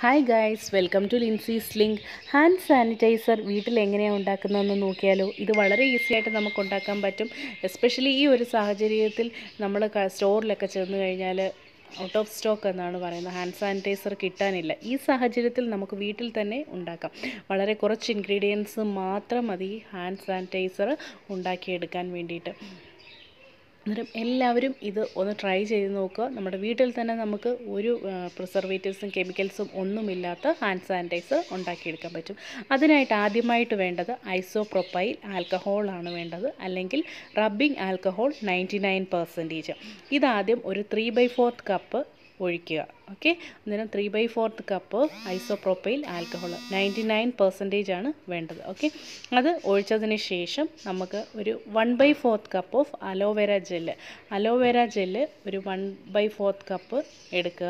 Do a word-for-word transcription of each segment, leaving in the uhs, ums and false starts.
Hi guys, welcome to Linsy's link. Hand sanitizer വീട്ടിൽ എങ്ങനെയാണ് ഉണ്ടാക്കുന്നതെന്ന് നോക്കിയാലോ. ഇത് വളരെ ഈസി ആയിട്ട് നമുക്ക് ഉണ്ടാക്കാൻ പറ്റും. എസ്പെഷ്യലി ഈ ഒരു സാഹചര്യത്തിൽ നമ്മൾ സ്റ്റോറിലൊക്കെ ചെന്ന് കഴിഞ്ഞാൽ ഔട്ട് ഓഫ് സ്റ്റോക്ക് എന്നാണ് പറയുന്നത്, ഹാൻഡ് സാനിറ്റൈസർ കിട്ടാനില്ല. ഈ സാഹചര്യത്തിൽ നമുക്ക് വീട്ടിൽ തന്നെ ഉണ്ടാക്കാം. വളരെ കുറച്ച് ഇൻഗ്രീഡിയൻസ് മാത്രം മതി ഹാൻഡ് സാനിറ്റൈസർ ഉണ്ടാക്കിയെടുക്കാൻ വേണ്ടിയിട്ട്. അന്നേരം എല്ലാവരും ഇത് ഒന്ന് ട്രൈ ചെയ്ത് നോക്കുക. നമ്മുടെ വീട്ടിൽ തന്നെ നമുക്ക് ഒരു പ്രിസർവേറ്റീവ്സും കെമിക്കൽസും ഒന്നുമില്ലാത്ത ഹാൻഡ് സാനിറ്റൈസർ ഉണ്ടാക്കിയെടുക്കാൻ പറ്റും. അതിനായിട്ട് ആദ്യമായിട്ട് വേണ്ടത് ഐസോപ്രോപ്പൈൽ ആൽക്കഹോളാണ് വേണ്ടത്, അല്ലെങ്കിൽ rubbing alcohol ninety nine percentage. ഇതാദ്യം ഒരു ത്രീ ബൈ ഫോർത്ത് കപ്പ് ഒഴിക്കുക. ഓക്കെ, അന്നേരം three by fourth cup isopropyl alcohol ninety nine percentage ആണ് വേണ്ടത്. ഓക്കെ, അത് ഒഴിച്ചതിന് ശേഷം നമുക്ക് ഒരു one by fourth cup of aloe vera gel aloe vera gel ഒരു വൺ ബൈ ഫോർത്ത് കപ്പ് എടുക്കുക.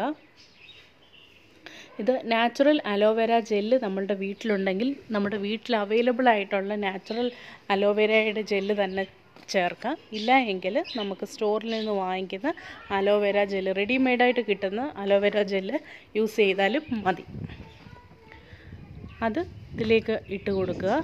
ഇത് നാച്ചുറൽ അലോവേര ജെല്ല് നമ്മളുടെ വീട്ടിലുണ്ടെങ്കിൽ നമ്മുടെ വീട്ടിൽ അവൈലബിൾ ആയിട്ടുള്ള നാച്ചുറൽ അലോവേരയുടെ ജെല്ല് തന്നെ ചേർക്കാം. ഇല്ല എങ്കിൽ നമുക്ക് സ്റ്റോറിൽ നിന്ന് വാങ്ങിക്കുന്ന അലോവേര ജെല്ല്, റെഡിമെയ്ഡായിട്ട് കിട്ടുന്ന അലോവേര ജെല്ല് യൂസ് ചെയ്താലും മതി. അത് ഇതിലേക്ക് ഇട്ട് കൊടുക്കുക.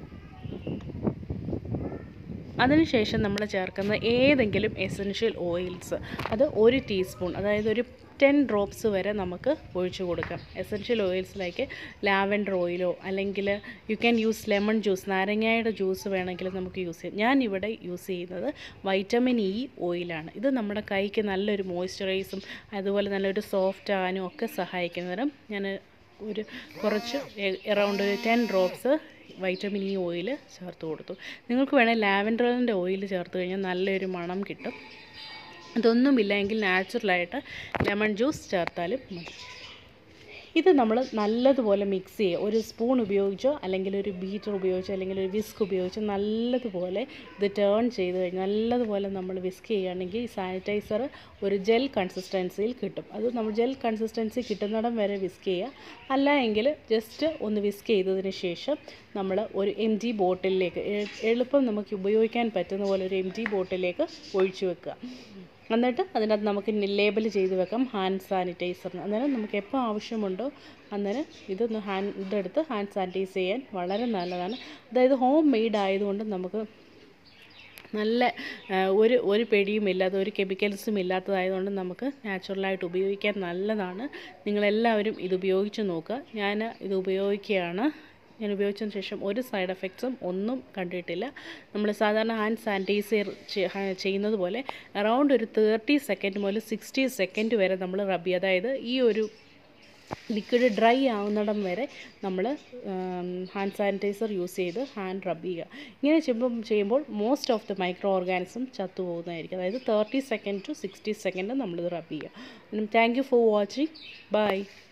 അതിനുശേഷം നമ്മൾ ചേർക്കുന്ന ഏതെങ്കിലും എസൻഷ്യൽ ഓയിൽസ്, അത് ഒരു ടീസ്പൂൺ, അതായത് ഒരു ടെൻ ഡ്രോപ്സ് വരെ നമുക്ക് ഒഴിച്ചു കൊടുക്കാം. എസൻഷ്യൽ ഓയിൽസിലേക്ക് ലാവൻഡർ ഓയിലോ അല്ലെങ്കിൽ you can use lemon juice, നാരങ്ങയുടെ ജ്യൂസ് വേണമെങ്കിൽ നമുക്ക് യൂസ് ചെയ്യാം. ഞാൻ ഇവിടെ യൂസ് ചെയ്യുന്നത് വൈറ്റമിൻ ഇ ഓയിലാണ്. ഇത് നമ്മുടെ കൈക്ക് നല്ലൊരു മോയ്സ്ചറൈസും അതുപോലെ നല്ലൊരു സോഫ്റ്റ് ആകാനും ഒക്കെ സഹായിക്കുന്നതിനും ഞാൻ ഒരു കുറച്ച് എറൗണ്ട് ഒരു ten drops vitamin E oil ചേർത്ത് കൊടുത്തു. നിങ്ങൾക്ക് വേണേൽ ലാവൻഡറിൻ്റെ ഓയിൽ ചേർത്ത് കഴിഞ്ഞാൽ നല്ലൊരു മണം കിട്ടും. ഇതൊന്നുമില്ല എങ്കിൽ നാച്ചുറലായിട്ട് ലെമൺ ജ്യൂസ് ചേർത്താലും മതി. ഇത് നമ്മൾ നല്ലതുപോലെ മിക്സ് ചെയ്യുക. ഒരു സ്പൂൺ ഉപയോഗിച്ചോ അല്ലെങ്കിൽ ഒരു ബീറ്റർ ഉപയോഗിച്ചോ അല്ലെങ്കിൽ ഒരു വിസ്ക് ഉപയോഗിച്ചോ നല്ലതുപോലെ ഇത് ടേൺ ചെയ്ത് കഴിഞ്ഞാൽ നല്ലതുപോലെ നമ്മൾ വിസ്ക് ചെയ്യുകയാണെങ്കിൽ ഈ സാനിറ്റൈസർ ഒരു ജെൽ കൺസിസ്റ്റൻസിയിൽ കിട്ടും. അത് നമ്മൾ ജെൽ കൺസിസ്റ്റൻസി കിട്ടുന്നിടം വരെ വിസ്ക് ചെയ്യുക. അല്ല എങ്കിൽ ജസ്റ്റ് ഒന്ന് വിസ്ക് ചെയ്തതിന് ശേഷം നമ്മൾ ഒരു എം ജി ബോട്ടിലേക്ക്, എളുപ്പം നമുക്ക് ഉപയോഗിക്കാൻ പറ്റുന്ന പോലെ ഒരു എം ജി ബോട്ടിലേക്ക് ഒഴിച്ചു വെക്കുക. എന്നിട്ട് അതിനകത്ത് നമുക്ക് ലേബൽ ചെയ്ത് വെക്കാം ഹാൻഡ് സാനിറ്റൈസറിന്. അന്നേരം നമുക്ക് എപ്പോൾ ആവശ്യമുണ്ടോ അന്നേരം ഇതൊന്ന് ഹാൻഡ് ഇതെടുത്ത് ഹാൻഡ് സാനിറ്റൈസ് ചെയ്യാൻ വളരെ നല്ലതാണ്. അതായത് ഹോം മെയ്ഡ് ആയതുകൊണ്ട് നമുക്ക് നല്ല ഒരു ഒരു പേടിയുമില്ലാതെ ഒരു കെമിക്കൽസും ഇല്ലാത്തതായതുകൊണ്ട് നമുക്ക് നാച്ചുറലായിട്ട് ഉപയോഗിക്കാൻ നല്ലതാണ്. നിങ്ങളെല്ലാവരും ഇത് ഉപയോഗിച്ച് നോക്കുക. ഞാൻ ഇത് ഉപയോഗിക്കുകയാണ്. ഞാൻ ഉപയോഗിച്ചതിന് ശേഷം ഒരു സൈഡ് എഫക്ട്സും ഒന്നും കണ്ടിട്ടില്ല. നമ്മൾ സാധാരണ ഹാൻഡ് സാനിറ്റൈസർ ചെയ്യുന്നത് പോലെ അറൗണ്ട് ഒരു തേർട്ടി സെക്കൻഡ് മുതൽ സിക്സ്റ്റി സെക്കൻഡ് വരെ നമ്മൾ റബ് ചെയ്യുക. അതായത് ഈ ഒരു ലിക്വിഡ് ഡ്രൈ ആവുന്നിടം വരെ നമ്മൾ ഹാൻഡ് സാനിറ്റൈസർ യൂസ് ചെയ്ത് ഹാൻഡ് റബ് ചെയ്യുക. ഇങ്ങനെ ചെയ്യുമ്പം ചെയ്യുമ്പോൾ most of the micro organism ചത്തുപോകുന്നതായിരിക്കും. അതായത് thirty second to sixty second നമ്മളിത് റബ് ചെയ്യുക. Thank you for watching. By.